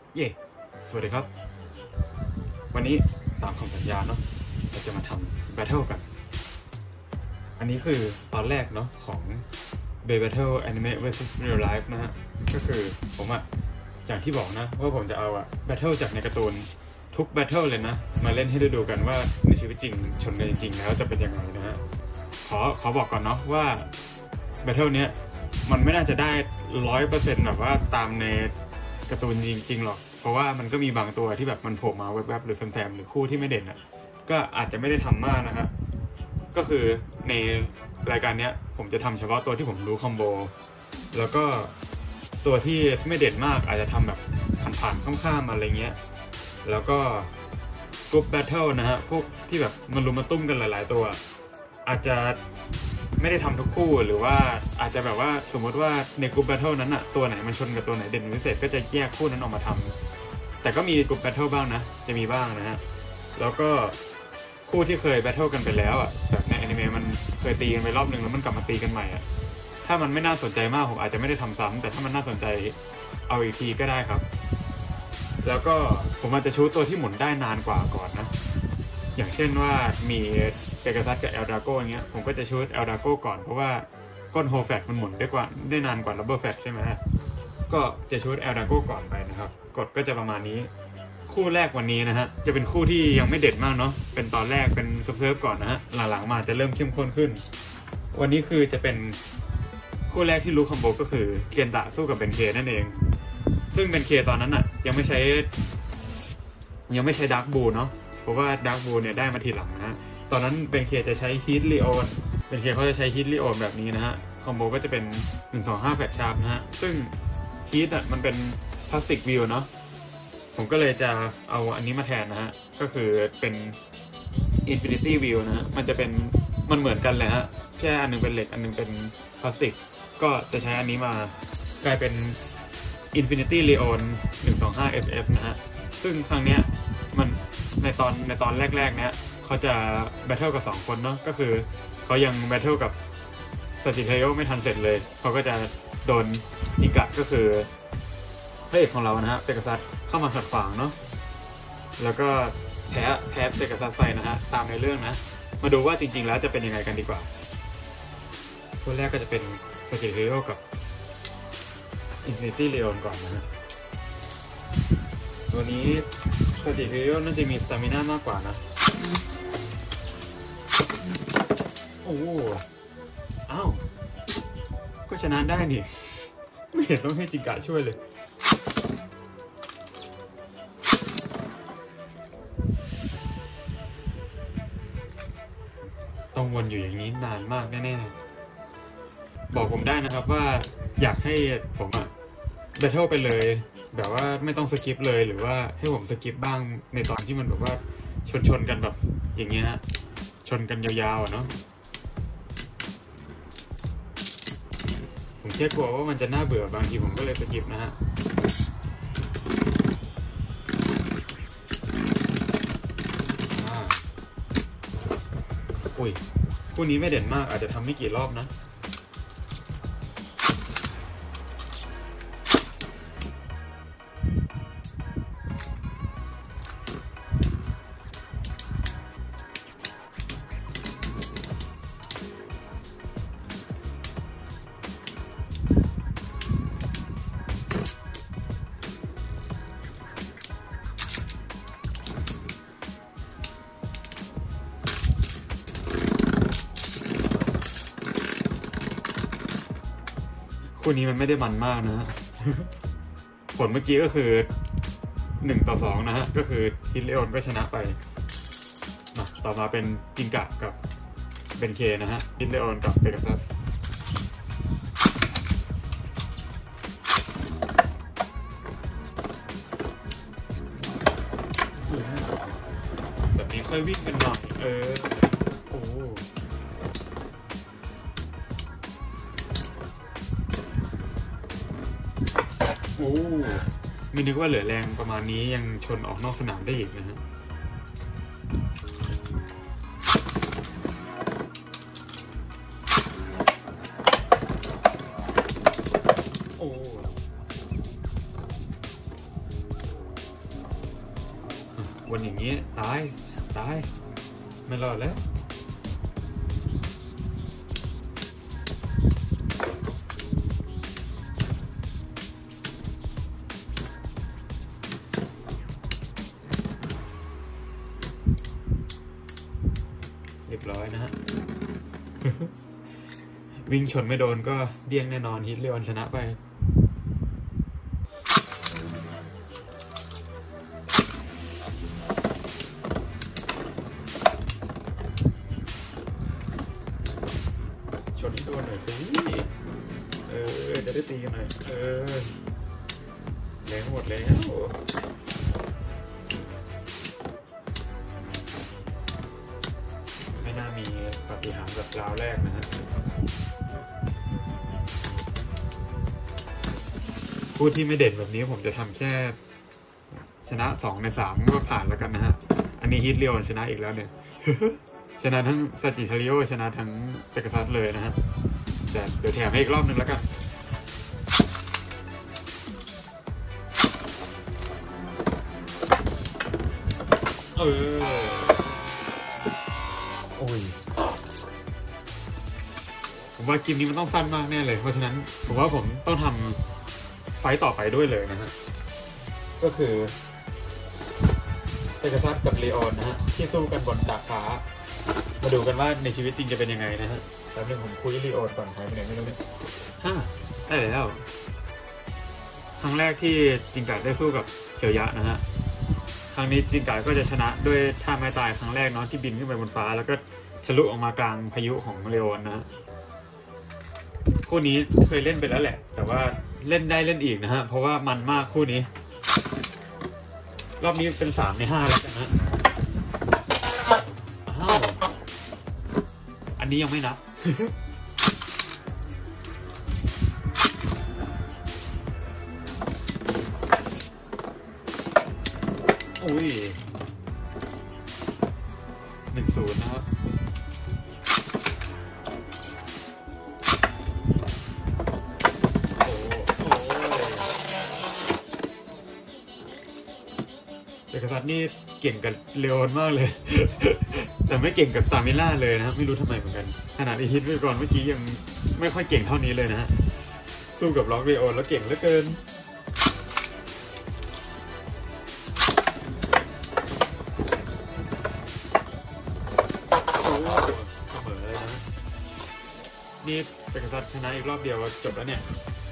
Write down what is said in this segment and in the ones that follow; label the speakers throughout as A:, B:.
A: เย่สวัสดีครับวันนี้ตามคำสัญญาเนาะเราจะมาทำ Battle กันอันนี้คือตอนแรกเนาะของ Battle Anime vs Real Life นะฮะก็คือผมอย่างที่บอกนะว่าผมจะเอาBattle จากในการ์ตูนทุก Battle เลยนะมาเล่นให้ดูกันว่าในชีวิตจริงชนกันจริงๆแล้วจะเป็นยังไงนะฮะขอบอกก่อนเนาะว่า Battle เนี้ยมันไม่น่าจะได้ 100% แบบว่าตามในการ์ตูนจริงๆหรอกเพราะว่ามันก็มีบางตัวที่แบบมันโผล่มาแวบๆหรือแซมๆหรือคู่ที่ไม่เด่นก็อาจจะไม่ได้ทำมากนะครับก็คือในรายการนี้ผมจะทำเฉพาะตัวที่ผมรู้คอมโบแล้วก็ตัวที่ไม่เด่นมากอาจจะทำแบบผ่านๆข้ามๆอะไรเงี้ยแล้วก็กรุ๊ปแบทเทิลนะฮะพวกที่แบบมันรุมมาตุ้มกันหลายๆตัวอาจจะไม่ได้ทำทุกคู่หรือว่าอาจจะแบบว่าสมมติว่าในกรุ๊ปแบทเทิลนั้นตัวไหนมันชนกับตัวไหนเด่นพิเศษก็จะแยกคู่นั้นออกมาทำแต่ก็มีกรุ๊ปแบทเทิลบ้างนะจะมีบ้างนะฮะแล้วก็คู่ที่เคยแบทเทิลกันไปแล้วแบบในอนิเมะมันเคยตีกันไปรอบนึงแล้วมันกลับมาตีกันใหม่ถ้ามันไม่น่าสนใจมากผมอาจจะไม่ได้ทำซ้ำแต่ถ้ามันน่าสนใจเอาอีกทีก็ได้ครับแล้วก็ผมอาจจะชูตัวที่หมุนได้นานกว่าก่อนนะอย่างเช่นว่ามีเปกาซัสกับเอลดราโก้อย่างเงี้ยผมก็จะชูเอลดราโก้ก่อนเพราะว่าก้นโฮแฟตมันหมุนได้นานกว่าลับเบิลแฟตใช่ไหมก็จะชูเอลดราโก้ก่อนไปนะครับกฎก็จะประมาณนี้คู่แรกวันนี้นะฮะจะเป็นคู่ที่ยังไม่เด็ดมากเนาะเป็นตอนแรกเป็นเซิร์ฟก่อนนะฮะหลังๆมาจะเริ่มเข้มข้นขึ้นวันนี้คือจะเป็นคู่แรกที่รู้คอมโบก็คือเกียนตะสู้กับเบนเคนั่นเองซึ่งเบนเคตอนนั้นยังไม่ใช้ดาร์กบูเนาะเพราะว่าดาร์กบูเนี่ยได้มาทีหลังนะฮะตอนนั้นเบนเคจะใช้ฮีทลีโอนเบนเคเขาจะใช้ฮีทลีโอนแบบนี้นะฮะคอมโบก็จะเป็น125แฟลชชาร์ปนะฮะซึ่งฮีทมันเป็นพลาสติกวิวเนาะผมก็เลยจะเอาอันนี้มาแทนนะฮะก็คือเป็น Infinity View นะฮะมันเหมือนกันเลยฮะแค่อันนึงเป็นเหล็กอันนึงเป็นพลาสติกก็จะใช้อันนี้มากลายเป็น Infinity Leon 125 FF นะฮะซึ่งครั้งเนี้ยมันในตอนแรกๆเนี้ยเขาจะแบทเทิลกับ2คนเนาะก็คือเขายังแบทเทิลกับซาจิเทโยไม่ทันเสร็จเลยเขาก็จะโดนจิกะก็คือพระเอกของเรานะฮะเปกาซัสเข้ามาขัดขวางเนาะแล้วก็แพ้เปกาซัสไปนะฮะตามในเรื่องนะมาดูว่าจริงๆแล้วจะเป็นยังไงกันดีกว่าตัวแรกก็จะเป็นซาจิเทโยกับ Infinity Leon ก่อนนะฮะตัวนี้ซาจิเทโยน่าจะมีสตามิน่ามากกว่านะโอ้อ้าวก็ชนะได้นี่ไม่เห็นต้องให้จิกะช่วยเลยต้องวนอยู่อย่างนี้นานมากแน่ๆบอกผมได้นะครับว่าอยากให้ผมแบทเทิลไปเลยแบบว่าไม่ต้องสกิปเลยหรือว่าให้ผมสกิปบ้างในตอนที่มันแบบว่าชนกันแบบอย่างเงี้ยชนกันยาวๆเนาะผมแค่กลัวว่ามันจะน่าเบื่อบางทีผมก็เลยสกิปนะฮะอุ้ยคู่นี้ไม่เด่นมากอาจจะทำไม่กี่รอบนะคู่นี้มันไม่ได้มันมากนะฮะ ผลเมื่อกี้ก็คือ1-2นะฮะก็คือฮิตเลออนก็ชนะไปต่อมาเป็นจิงกะกับเบนเคนะฮะฮิตเลออนกับเปกาซัสแบบนี้ค่อยวิ่งกันหน่อยโอ้ไม่นึกว่าเหลือแรงประมาณนี้ยังชนออกนอกสนามได้อีกนะฮะวนอย่างนี้ตายไม่รอดแล้วเรียบร้อยนะฮะ วิ่งชนไม่โดนก็เดี้ยงแน่นอนฮิตเลออนชนะไปชนที่โดนหน่อยสิจะได้ตีกันหน่อยแรงหมดแล้วไม่น่ามีปาฏิหาริย์แบบราวแรกนะฮะคู่ที่ไม่เด่นแบบนี้ผมจะทำแค่ชนะ2 ใน 3ก็ผ่านแล้วกันนะฮะอันนี้ฮิตเลออนชนะอีกแล้วเนี่ย ชนะทั้งซาจิทาริโอชนะทั้งเปกัสซัสเลยนะฮะแต่เดี๋ยวแถมให้อีกรอบนึงแล้วกันโอ้ยผมว่าเกมนี้มันต้องสั้นมากแน่เลยเพราะฉะนั้นผมว่าผมต้องทำไฟต์ต่อไปด้วยเลยนะฮะก็คือเปกัสซัสกับเลออนนะฮะที่สู้กันบนดาดฟ้ามาดูกันว่าในชีวิตจริงจะเป็นยังไงนะฮะแล้วนึงผมคุยเลออนก่อนหายไปไหนไม่รู้เนี่ยได้แล้วครั้งแรกที่จิงกาได้สู้กับเฉียวยะนะฮะครั้งนี้จิงกาก็จะชนะด้วยท่าไม้ตายครั้งแรกเนาะที่บินขึ้นไปบนฟ้าแล้วก็ทะลุออกมากลางพายุของเลออนนะฮะคู่นี้เคยเล่นไปแล้วแหละแต่ว่าเล่นได้เล่นอีกนะฮะเพราะว่ามันมากคู่นี้รอบนี้เป็น3 ใน 5แล้วกันนะอันนี้ยังไม่นับ อุ้ย1-0นะครับเอกซัสนี่เก่งกับเลออนมากเลย แต่ไม่เก่งกับสตามิล่าเลยนะไม่รู้ทำไมเหมือนกันขนาดไอฮิตไว้ก่อนเมื่อกี้ยังไม่ค่อยเก่งเท่านี้เลยนะฮะสู้กับล็อกเลออนแล้วเก่งเหลือเกินเสมอเลยนะนี่เอกซัสชนะอีกรอบเดียวจบแล้วเนี่ย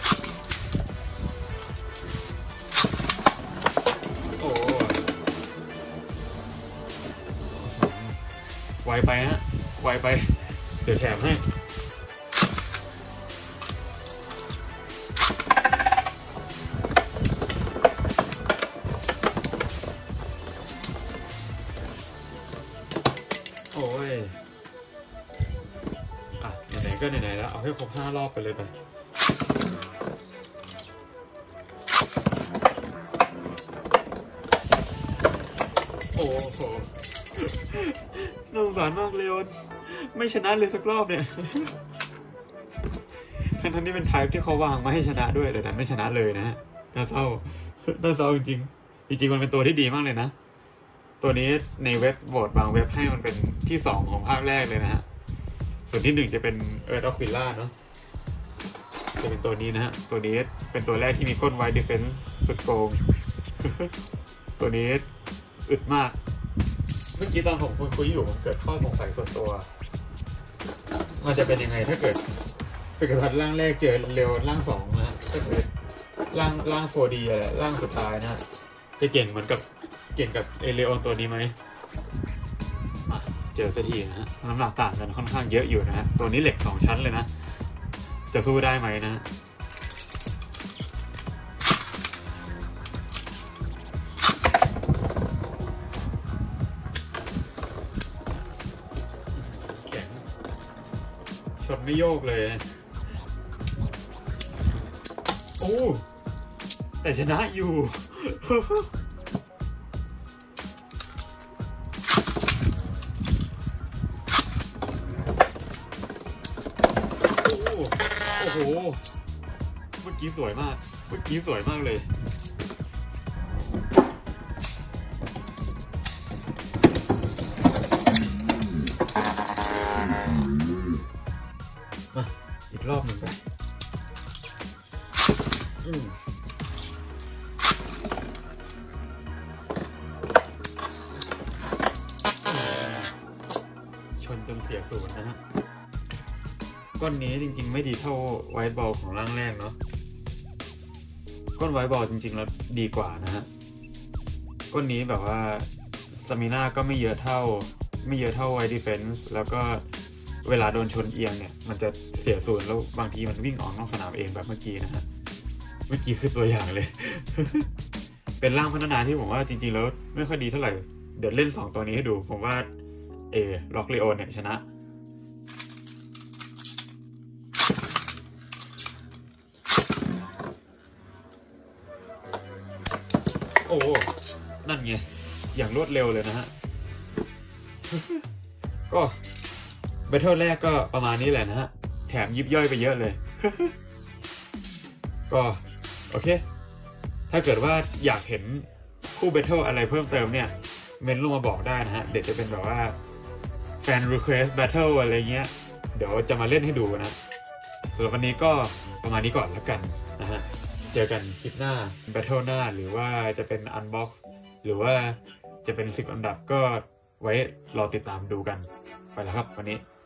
A: ไวไปฮะไวไปเดี๋ยวแถมให้โอ้ยไหนๆก็ไหนๆแล้วเอาให้ครบ5 รอบไปเลยไปโอ้โหน่าสงสารมากเลออนไม่ชนะเลยสักรอบเนี่ยทั้งที่เป็นไทป์ที่เขาวางมาให้ชนะด้วยแต่ดันไม่ชนะเลยนะฮะน่าเศร้าจริงมันเป็นตัวที่ดีมากเลยนะตัวนี้ในเว็บบอร์ดบางเว็บให้มันเป็นที่2ของภาคแรกเลยนะฮะส่วนที่1จะเป็นEarth of Villaเนาะจะเป็นตัวนี้นะฮะตัวนี้เป็นตัวแรกที่มีก้นไวด์ดิเฟนส์สุดโกง ตัวนี้อึดมากเมื่อกี้ตอนผมคุยอยู่ผมเกิดข้อสงสัยส่วนตัวมันจะเป็นยังไงถ้าเกิดเป็นกระทัดร่างแรกเจอเร็วร่าง2นะถ้าเกิดร่าง 4D อะไรร่างสุดท้ายนะจะเก่งเหมือนกับเอเลออนตัวนี้ไหมเจอสักทีนะฮะน้ำหนักต่างกันค่อนข้างเยอะอยู่นะฮะตัวนี้เหล็ก2 ชั้นเลยนะจะสู้ได้ไหมนะชนไม่โยกเลยโอ้แต่ชนะอยู่โอ้โหเมื่อกี้สวยมากเลย 0นะฮะก้อนนี้จริงๆไม่ดีเท่าไวท์บอลของร่างแรกเนาะก้นไวท์บอลจริงๆแล้วดีกว่านะฮะก้นนี้แบบว่าสตามิน่าก็ไม่เยอะเท่าไวท์ดีเฟนส์แล้วก็เวลาโดนชนเอียงเนี่ยมันจะเสียศูนย์แล้วบางทีมันวิ่งออกนอกสนามเองแบบเมื่อกี้นะฮะเมื่อกี้คือตัวอย่างเลย เป็นร่างพัฒนาที่ผมว่าจริงๆแล้วไม่ค่อยดีเท่าไหร่เดี๋ยวเล่น2ตัวนี้ให้ดูผมว่าล็อกเลโอนเนี่ยชนะโอ้นั่นไงอย่างรวดเร็วเลยนะฮะ ก็แบทเทิลแรกก็ประมาณนี้แหละนะฮะแถมยิบย่อยไปเยอะเลย ก็โอเคถ้าเกิดว่าอยากเห็นคู่แบทเทิลอะไรเพิ่มเติมเนี่ยเมนต์ลงมาบอกได้นะฮะเดี๋ยวจะเป็นแบบว่าแฟน request battle อะไรเงี้ยเดี๋ยวจะมาเล่นให้ดูนะสำหรับวันนี้ก็ประมาณนี้ก่อนแล้วกันนะฮะเจอกันคลิปหน้า battle หน้าหรือว่าจะเป็น unbox หรือว่าจะเป็น10 อันดับก็ไว้รอติดตามดูกันไปแล้วครับวันนี้